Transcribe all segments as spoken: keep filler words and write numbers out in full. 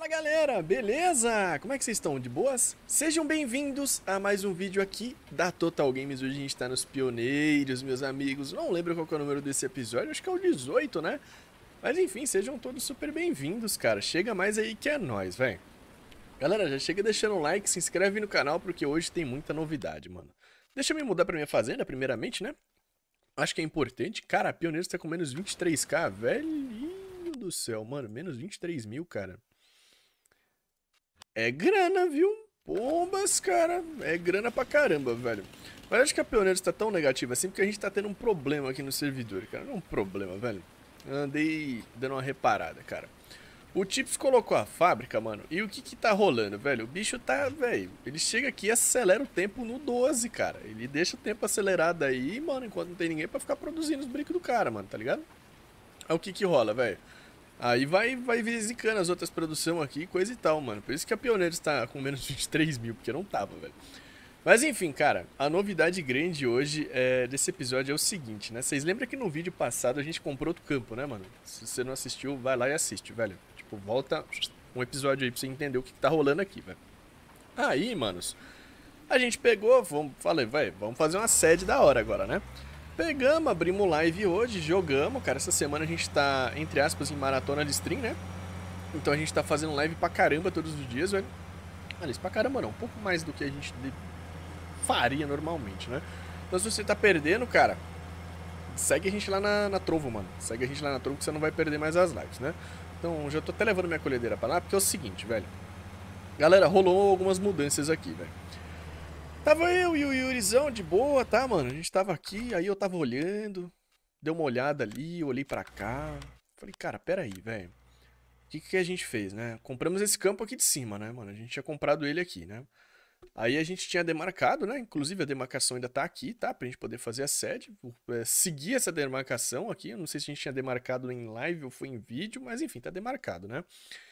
Fala galera, beleza? Como é que vocês estão? De boas? Sejam bem-vindos a mais um vídeo aqui da Total Games. Hoje a gente tá nos pioneiros, meus amigos. Não lembro qual que é o número desse episódio, acho que é o dezoito, né? Mas enfim, sejam todos super bem-vindos, cara. Chega mais aí que é nóis, velho. Galera, já chega deixando um like, se inscreve no canal, porque hoje tem muita novidade, mano. Deixa eu me mudar pra minha fazenda, primeiramente, né? Acho que é importante. Cara, a Pioneiros tá com menos vinte e três k, velhinho do céu, mano. Menos vinte e três mil, cara. É grana, viu? Pombas, cara. É grana pra caramba, velho. Mas acho que a Pioneiros tá tão negativa assim porque a gente tá tendo um problema aqui no servidor, cara. Não é um problema, velho. Eu andei dando uma reparada, cara. O Tips colocou a fábrica, mano. E o que que tá rolando, velho? O bicho tá, velho. Ele chega aqui e acelera o tempo no doze, cara. Ele deixa o tempo acelerado aí, mano, enquanto não tem ninguém pra ficar produzindo os brincos do cara, mano, tá ligado? Aí o que que rola, velho? Aí vai, vai zicando as outras produções aqui, coisa e tal, mano. Por isso que a Pioneiros tá com menos vinte e três mil, porque não tava, velho. Mas enfim, cara, a novidade grande hoje é, desse episódio é o seguinte, né? Vocês lembram que no vídeo passado a gente comprou outro campo, né, mano? Se você não assistiu, vai lá e assiste, velho. Tipo, volta um episódio aí pra você entender o que, que tá rolando aqui, velho. Aí, manos, a gente pegou, vamos, falei, vai, vamos fazer uma sede da hora agora, né? Pegamos, abrimos live hoje, jogamos, cara. Essa semana a gente tá, entre aspas, em maratona de stream, né? Então a gente tá fazendo live pra caramba todos os dias, velho. Aliás, pra caramba não, um pouco mais do que a gente faria normalmente, né? Então se você tá perdendo, cara, segue a gente lá na, na Trovo, mano. Segue a gente lá na Trovo que você não vai perder mais as lives, né? Então já tô até levando minha colhedeira pra lá, porque é o seguinte, velho. Galera, rolou algumas mudanças aqui, velho. Tava eu e o Yurizão de boa, tá, mano? A gente tava aqui, aí eu tava olhando, dei uma olhada ali, olhei pra cá. Falei, cara, pera aí, velho. O que que a gente fez, né? Compramos esse campo aqui de cima, né, mano? A gente tinha comprado ele aqui, né? Aí a gente tinha demarcado, né? Inclusive a demarcação ainda tá aqui, tá? Pra gente poder fazer a sede. É, seguir essa demarcação aqui. Eu não sei se a gente tinha demarcado em live ou foi em vídeo, mas enfim, tá demarcado, né?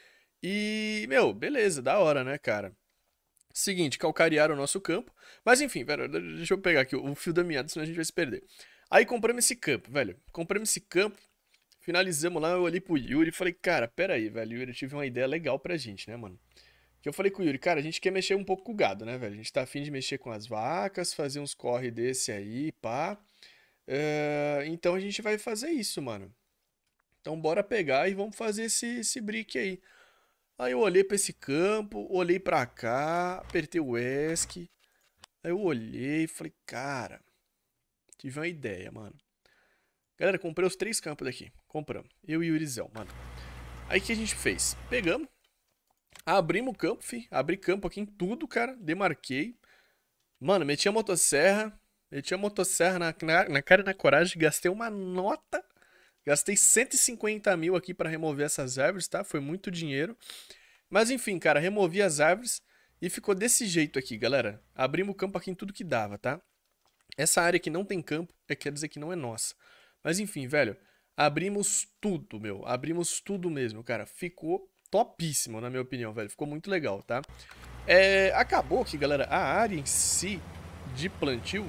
E, meu, beleza, da hora, né, cara? Seguinte, calcarearam o nosso campo. Mas enfim, velho, deixa eu pegar aqui o fio da meada, senão a gente vai se perder. Aí compramos esse campo, velho. Compramos esse campo, finalizamos lá, eu olhei pro Yuri e falei, cara, pera aí, velho, Yuri, eu tive uma ideia legal pra gente, né, mano? Que eu falei com o Yuri, cara, a gente quer mexer um pouco com o gado, né, velho? A gente tá afim de mexer com as vacas, fazer uns corre desse aí, pá. É, então a gente vai fazer isso, mano. Então bora pegar e vamos fazer esse, esse brick aí. Aí eu olhei pra esse campo, olhei pra cá, apertei o ESC. Aí eu olhei e falei, cara, tive uma ideia, mano. Galera, comprei os três campos daqui. Compramos. Eu e o Yurizão, mano. Aí o que a gente fez? Pegamos, abrimos o campo, fi. Abri campo aqui em tudo, cara. Demarquei. Mano, meti a motosserra. Meti a motosserra na, na, na cara e na coragem. Gastei uma nota. Gastei cento e cinquenta mil aqui pra remover essas árvores, tá? Foi muito dinheiro. Mas enfim, cara, removi as árvores. E ficou desse jeito aqui, galera. Abrimos o campo aqui em tudo que dava, tá? Essa área que não tem campo, é, quer dizer que não é nossa. Mas enfim, velho, abrimos tudo, meu. Abrimos tudo mesmo, cara. Ficou topíssimo, na minha opinião, velho. Ficou muito legal, tá? É, acabou que, galera, a área em si de plantio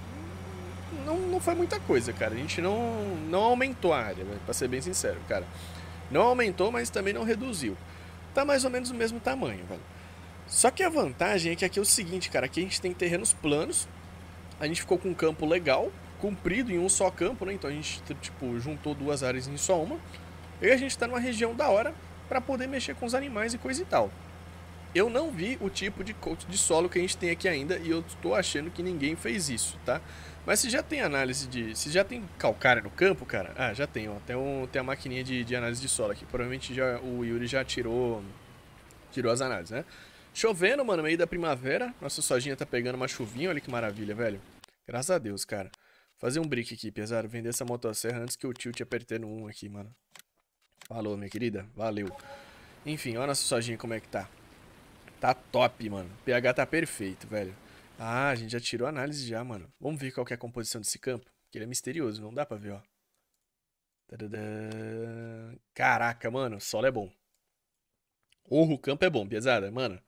não, não foi muita coisa, cara. A gente não, não aumentou a área, velho, pra ser bem sincero, cara. Não aumentou, mas também não reduziu. Tá mais ou menos o mesmo tamanho, velho. Só que a vantagem é que aqui é o seguinte, cara. Aqui a gente tem terrenos planos. A gente ficou com um campo legal, comprido em um só campo, né? Então a gente, tipo, juntou duas áreas em só uma. E a gente tá numa região da hora pra poder mexer com os animais e coisa e tal. Eu não vi o tipo de coat de solo que a gente tem aqui ainda e eu tô achando que ninguém fez isso, tá? Mas se já tem análise de... Se já tem calcário no campo, cara... Ah, já tem, ó. Tem, um, tem a maquininha de, de análise de solo aqui. Provavelmente já, o Yuri já tirou... Tirou as análises, né? Chovendo, mano, meio da primavera. Nossa sojinha tá pegando uma chuvinha, olha que maravilha, velho. Graças a Deus, cara. Fazer um brick aqui, pesado. Vender essa motosserra antes que o tilt aperte no um aqui, mano. Falou, minha querida. Valeu. Enfim, olha a nossa sojinha como é que tá. Tá top, mano. O pH tá perfeito, velho. Ah, a gente já tirou a análise já, mano. Vamos ver qual que é a composição desse campo. Que ele é misterioso, não dá pra ver, ó. Tadadã. Caraca, mano. O solo é bom. Orro, o campo é bom, pesada, mano.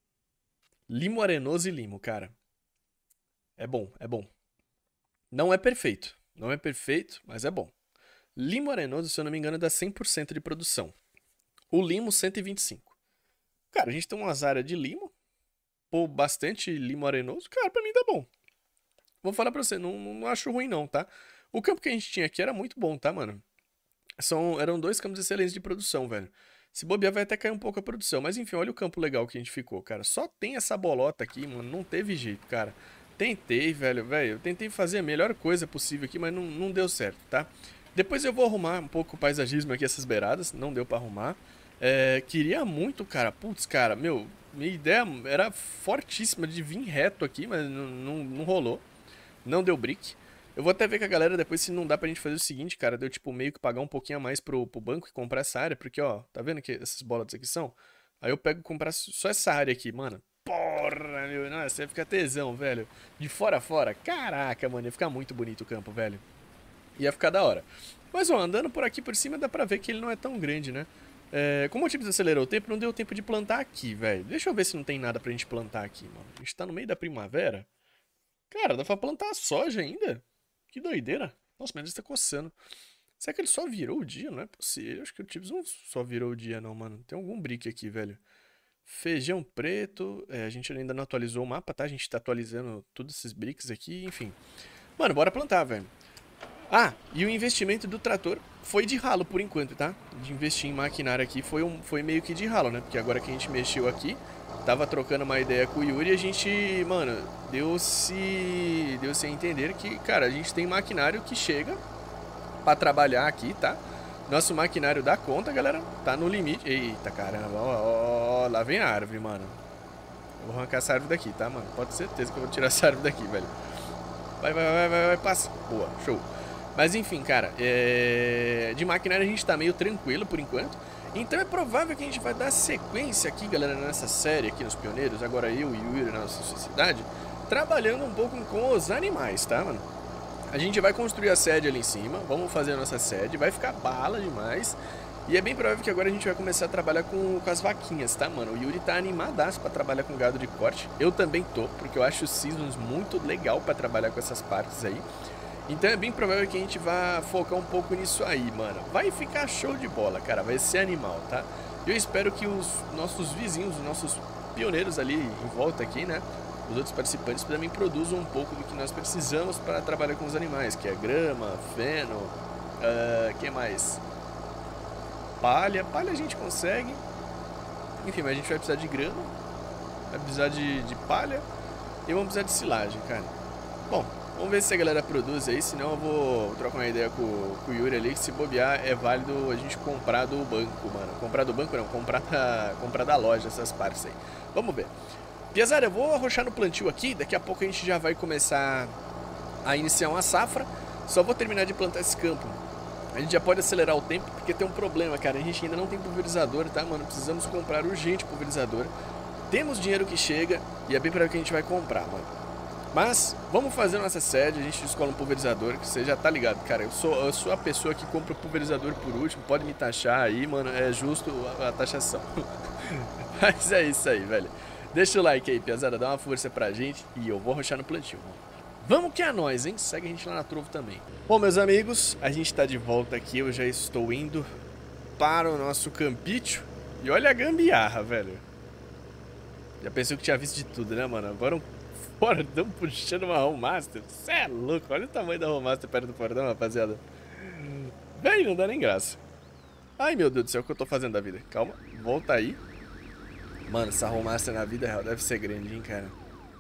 Limo arenoso e limo, cara. É bom, é bom. Não é perfeito. Não é perfeito, mas é bom. Limo arenoso, se eu não me engano, dá cem por cento de produção. O limo, cento e vinte e cinco. Cara, a gente tem umas áreas de limo. Pô, bastante limo arenoso. Cara, pra mim tá bom. Vou falar pra você, não, não acho ruim não, tá? O campo que a gente tinha aqui era muito bom, tá, mano? São, eram dois campos excelentes de produção, velho. Se bobear, vai até cair um pouco a produção. Mas enfim, olha o campo legal que a gente ficou, cara. Só tem essa bolota aqui, mano. Não teve jeito, cara. Tentei, velho, velho. Eu tentei fazer a melhor coisa possível aqui, mas não, não deu certo, tá? Depois eu vou arrumar um pouco o paisagismo aqui, essas beiradas. Não deu pra arrumar. É, queria muito, cara. Putz, cara, meu. Minha ideia era fortíssima de vir reto aqui, mas não, não, não rolou. Não deu brick. Eu vou até ver com a galera depois se não dá pra gente fazer o seguinte, cara. Deu tipo meio que pagar um pouquinho a mais pro, pro banco e comprar essa área. Porque, ó, tá vendo que essas bolas aqui são? Aí eu pego e comprar só essa área aqui, mano. Porra, meu. Nossa, ia ficar tesão, velho. De fora a fora. Caraca, mano. Ia ficar muito bonito o campo, velho. Ia ficar da hora. Mas, ó, andando por aqui por cima dá pra ver que ele não é tão grande, né? É, como o Tibbs acelerou o tempo, não deu tempo de plantar aqui, velho. Deixa eu ver se não tem nada pra gente plantar aqui, mano. A gente tá no meio da primavera. Cara, dá pra plantar soja ainda? Que doideira. Nossa, mas ele tá coçando. Será que ele só virou o dia? Não é possível. Acho que o Tibbs não só virou o dia, não, mano. Tem algum brick aqui, velho. Feijão preto. É, a gente ainda não atualizou o mapa, tá? A gente tá atualizando todos esses bricks aqui, enfim. Mano, bora plantar, velho. Ah, e o investimento do trator foi de ralo por enquanto, tá? De investir em maquinário aqui foi, um, foi meio que de ralo, né? Porque agora que a gente mexeu aqui, tava trocando uma ideia com o Yuri e a gente, mano, deu-se deu-se a entender que, cara, a gente tem maquinário que chega pra trabalhar aqui, tá? Nosso maquinário dá conta, galera. Tá no limite. Eita, caramba, ó, ó, lá vem a árvore, mano. Eu vou arrancar essa árvore daqui, tá, mano? Pode ter certeza que eu vou tirar essa árvore daqui, velho. Vai, vai, vai, vai, vai, passa. Boa, show. Mas enfim, cara, é... de maquinário a gente tá meio tranquilo por enquanto. Então é provável que a gente vai dar sequência aqui, galera, nessa série aqui nos Pioneiros. Agora eu e o Yuri na nossa sociedade, trabalhando um pouco com os animais, tá, mano? A gente vai construir a sede ali em cima, vamos fazer a nossa sede, vai ficar bala demais. E é bem provável que agora a gente vai começar a trabalhar com, com as vaquinhas, tá, mano? O Yuri tá animadaço pra trabalhar com gado de corte. Eu também tô, porque eu acho o Seasons muito legal pra trabalhar com essas partes aí. Então é bem provável que a gente vá focar um pouco nisso aí, mano. Vai ficar show de bola, cara. Vai ser animal, tá? Eu espero que os nossos vizinhos, os nossos pioneiros ali em volta aqui, né? Os outros participantes também produzam um pouco do que nós precisamos para trabalhar com os animais, que é grama, feno, uh, que mais? Palha. Palha a gente consegue. Enfim, mas a gente vai precisar de grama, vai precisar de, de palha e vamos precisar de silagem, cara. Bom, vamos ver se a galera produz aí, senão eu vou trocar uma ideia com, com o Yuri ali, que se bobear é válido a gente comprar do banco, mano. Comprar do banco não, comprar da, comprar da loja essas partes aí. Vamos ver. Piazada, eu vou arrochar no plantio aqui, daqui a pouco a gente já vai começar a iniciar uma safra. Só vou terminar de plantar esse campo. A gente já pode acelerar o tempo, porque tem um problema, cara. A gente ainda não tem pulverizador, tá, mano? Precisamos comprar urgente pulverizador. Temos dinheiro que chega e é bem para que a gente vai comprar, mano. Mas, vamos fazer nossa sede, a gente escolhe um pulverizador, que você já tá ligado, cara. Eu sou, eu sou a pessoa que compra o pulverizador por último, pode me taxar aí, mano, é justo a, a taxação. Mas é isso aí, velho. Deixa o like aí, piazada, dá uma força pra gente e eu vou arrochar no plantio, mano. Vamos que é nós, hein? Segue a gente lá na Trovo também. Bom, meus amigos, a gente tá de volta aqui, eu já estou indo para o nosso campício. E olha a gambiarra, velho. Já pensou que tinha visto de tudo, né, mano? Agora um Fordão puxando uma Rollmaster. Cê é louco, olha o tamanho da Rollmaster perto do Fordão, rapaziada. Véi, não dá nem graça. Ai, meu Deus do céu, o que eu tô fazendo da vida? Calma, volta aí. Mano, essa Rollmaster na vida real deve ser grande, hein, cara.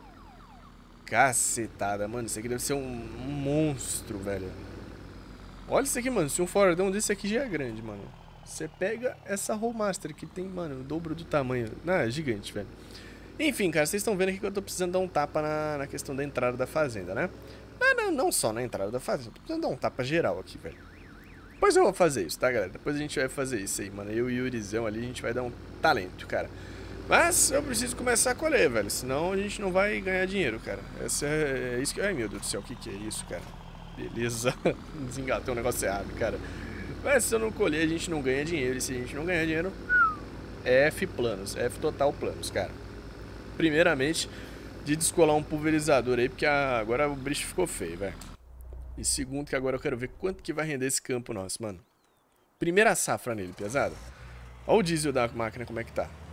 Cacetada, mano, isso aqui deve ser um, um monstro, velho. Olha isso aqui, mano, se um Fordão desse aqui já é grande, mano. Você pega essa Rollmaster que tem, mano, o dobro do tamanho. Não, é gigante, velho. Enfim, cara, vocês estão vendo aqui que eu tô precisando dar um tapa na, na questão da entrada da fazenda, né? Não, não, não só na entrada da fazenda, tô precisando dar um tapa geral aqui, velho. Depois eu vou fazer isso, tá, galera? Depois a gente vai fazer isso aí, mano. Eu e o Yurizão ali, a gente vai dar um talento, cara. Mas eu preciso começar a colher, velho, senão a gente não vai ganhar dinheiro, cara. Essa é, é isso que... Ai, meu Deus do céu, o que que é isso, cara? Beleza. Desengatei um negócio errado, cara. Mas se eu não colher, a gente não ganha dinheiro. E se a gente não ganhar dinheiro, é F planos, F total planos, cara. Primeiramente, de descolar um pulverizador aí, porque a... agora o bicho ficou feio, velho. E segundo, que agora eu quero ver quanto que vai render esse campo nosso, mano. Primeira safra nele, pesado. Olha o diesel da máquina como é que tá.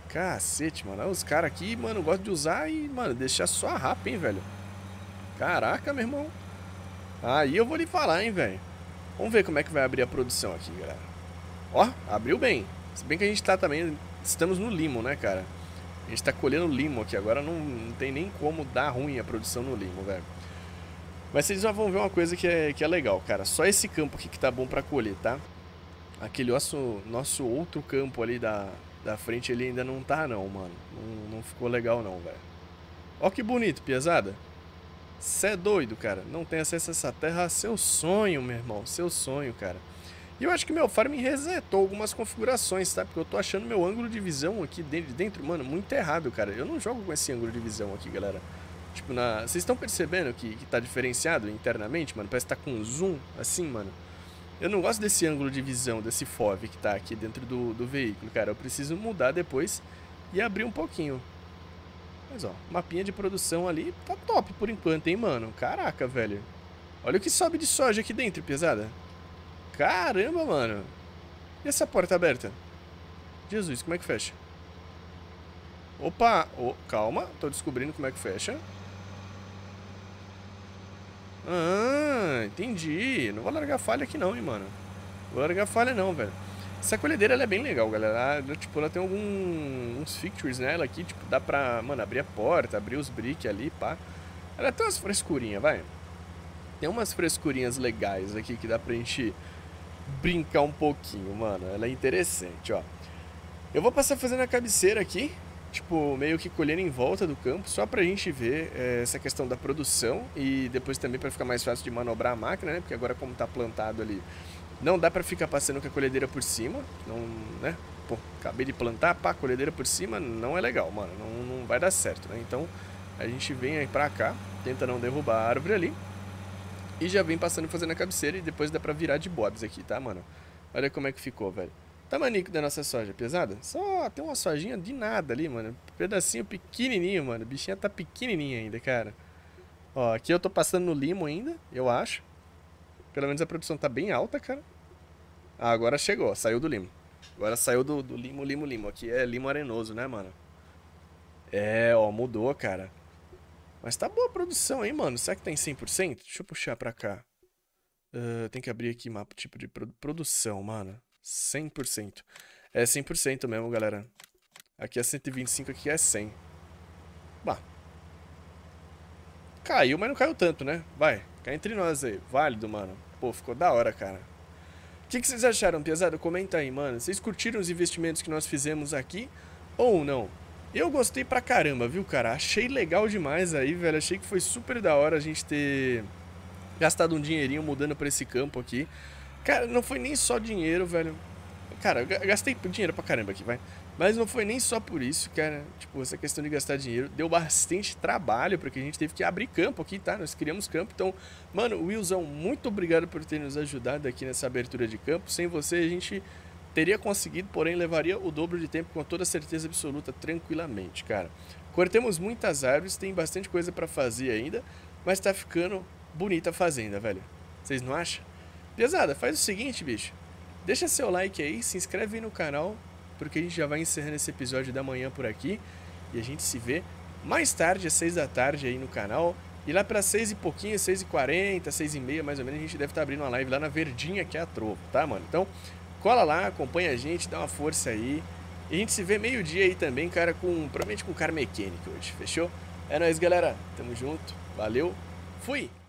Cacete, mano. Os caras aqui, mano, gostam de usar e, mano, deixar só a rapa, hein, velho. Caraca, meu irmão. Aí eu vou lhe falar, hein, velho. Vamos ver como é que vai abrir a produção aqui, galera. Ó, abriu bem. Se bem que a gente tá também... Estamos no limo, né, cara? A gente tá colhendo limo aqui. Agora não, não tem nem como dar ruim a produção no limo, velho. Mas vocês já vão ver uma coisa que é, que é legal, cara. Só esse campo aqui que tá bom pra colher, tá? Aquele nosso, nosso outro campo ali da, da frente, ele ainda não tá, não, mano. Não, não ficou legal, não, velho. Ó que bonito, piazada. Cê é doido, cara. Não tem acesso a essa terra. Seu sonho, meu irmão. Seu sonho, cara. E eu acho que meu farm resetou algumas configurações, tá? Porque eu tô achando meu ângulo de visão aqui dentro, dentro, mano, muito errado, cara. Eu não jogo com esse ângulo de visão aqui, galera. Tipo, na... Vocês estão percebendo que, que tá diferenciado internamente, mano? Parece que tá com zoom, assim, mano. Eu não gosto desse ângulo de visão, desse F O V que tá aqui dentro do, do veículo, cara. Eu preciso mudar depois e abrir um pouquinho. Mas, ó, mapinha de produção ali tá top por enquanto, hein, mano? Caraca, velho. Olha o que sobe de soja aqui dentro, pesada. Caramba, mano. E essa porta aberta? Jesus, como é que fecha? Opa, oh, calma. Tô descobrindo como é que fecha. Ah, entendi. Não vou largar falha aqui não, hein, mano. Não vou largar falha não, velho. Essa colhedeira, ela é bem legal, galera. Ela, tipo, ela tem alguns features nela aqui. Tipo, dá pra, mano, abrir a porta, abrir os brick ali, pá. Ela tem umas frescurinhas, vai. Tem umas frescurinhas legais aqui que dá pra gente brincar um pouquinho, mano. Ela é interessante, ó. Eu vou passar fazendo a cabeceira aqui, tipo, meio que colhendo em volta do campo, só pra gente ver é, essa questão da produção e depois também pra ficar mais fácil de manobrar a máquina, né? Porque agora como tá plantado ali, não dá pra ficar passando com a colhedeira por cima, não, né? Pô, acabei de plantar, pá, colhedeira por cima, não é legal, mano, não, não vai dar certo, né? Então, a gente vem aí pra cá, tenta não derrubar a árvore ali, e já vem passando fazendo a cabeceira e depois dá pra virar de bobs aqui, tá, mano? Olha como é que ficou, velho. Tamanico da nossa soja, pesada? Só tem uma sojinha de nada ali, mano. Pedacinho pequenininho, mano. A bichinha tá pequenininha ainda, cara. Ó, aqui eu tô passando no limo ainda, eu acho. Pelo menos a produção tá bem alta, cara. Ah, agora chegou, saiu do limo. Agora saiu do, do limo, limo, limo. Aqui é limo arenoso, né, mano? É, ó, mudou, cara. Mas tá boa a produção, hein, mano? Será que tá em cem por cento? Deixa eu puxar pra cá. Uh, tem que abrir aqui mapa, tipo de produ produção, mano. cem por cento. É cem por cento mesmo, galera. Aqui é cento e vinte e cinco, aqui é cem. Bah. Caiu, mas não caiu tanto, né? Vai, cai entre nós aí. Válido, mano. Pô, ficou da hora, cara. O que, que vocês acharam, pesado? Comenta aí, mano. Vocês curtiram os investimentos que nós fizemos aqui ou não? Eu gostei pra caramba, viu, cara? Achei legal demais aí, velho. Achei que foi super da hora a gente ter gastado um dinheirinho mudando pra esse campo aqui. Cara, não foi nem só dinheiro, velho. Cara, eu gastei dinheiro pra caramba aqui, vai. Mas não foi nem só por isso, cara. Tipo, essa questão de gastar dinheiro deu bastante trabalho, porque a gente teve que abrir campo aqui, tá? Nós criamos campo. Então, mano, Willzão, muito obrigado por ter nos ajudado aqui nessa abertura de campo. Sem você, a gente teria conseguido, porém levaria o dobro de tempo com toda certeza absoluta, tranquilamente, cara. Cortamos muitas árvores, tem bastante coisa pra fazer ainda, mas tá ficando bonita a fazenda, velho. Vocês não acham? Pesada, faz o seguinte, bicho. Deixa seu like aí, se inscreve aí no canal, porque a gente já vai encerrando esse episódio da manhã por aqui. E a gente se vê mais tarde, às seis da tarde aí no canal. E lá para seis e pouquinho, seis e quarenta, seis e meia mais ou menos, a gente deve estar abrindo uma live lá na Verdinha, que é a Trovo, tá, mano? Então, cola lá, acompanha a gente, dá uma força aí. E a gente se vê meio-dia aí também, cara, com provavelmente com cara mecânico hoje, fechou? É nóis, galera. Tamo junto. Valeu. Fui!